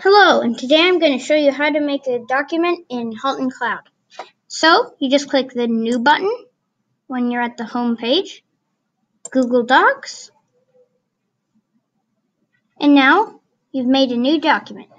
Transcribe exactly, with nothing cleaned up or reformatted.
Hello, and today I'm going to show you how to make a document in Halton Cloud. So, you just click the New button when you're at the home page, Google Docs, and now you've made a new document.